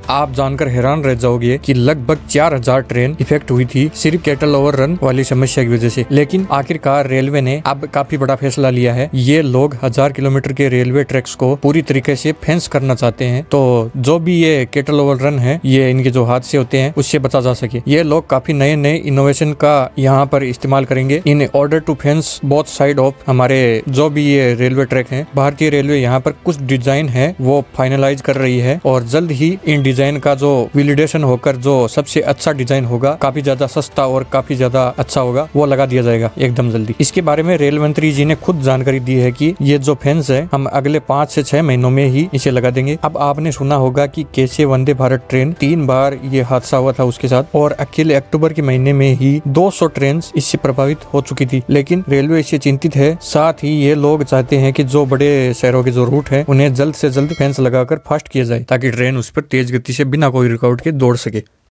आप जानकर हैरान रह जाओगे कि लगभग 4000 ट्रेन इफेक्ट हुई थी सिर्फ कैटल ओवररन वाली समस्या की वजह से। लेकिन आखिरकार रेलवे ने अब काफी बड़ा फैसला लिया है। ये लोग 1000 किलोमीटर के रेलवे ट्रैक्स को पूरी तरीके से फेंस करना चाहते हैं, तो जो भी ये कैटल ओवररन है, ये इनके जो हादसे होते हैं उससे बचा जा सके। ये लोग काफी नए नए इनोवेशन का यहाँ पर इस्तेमाल करेंगे in order to fence both side of हमारे जो भी ये रेलवे ट्रैक हैं। भारतीय रेलवे यहाँ पर कुछ डिजाइन है वो फाइनलाइज कर रही है और जल्द ही इन डिजाइन का जो वैलिडेशन होकर जो सबसे अच्छा डिजाइन होगा, काफी ज्यादा सस्ता और काफी ज्यादा अच्छा होगा, वो लगा दिया जाएगा एकदम जल्दी। इसके बारे में रेल मंत्री जी ने खुद जानकारी दी है कि ये जो फेंस है हम अगले 5 से 6 महीनों में ही इसे लगा देंगे। अब आपने सुना होगा कि कैसे वंदे भारत ट्रेन 3 बार ये हादसा हुआ था उसके साथ, और अकेले अक्टूबर के महीने में ही 200 ट्रेन इससे प्रभावित हो चुकी थी। लेकिन रेलवे इससे चिंतित है। साथ ही ये लोग चाहते हैं कि जो बड़े शहरों के जो रूट है उन्हें जल्द से जल्द फेंस लगाकर फास्ट किया जाए ताकि ट्रेन उस पर तेज गति से बिना कोई रुकावट के दौड़ सके।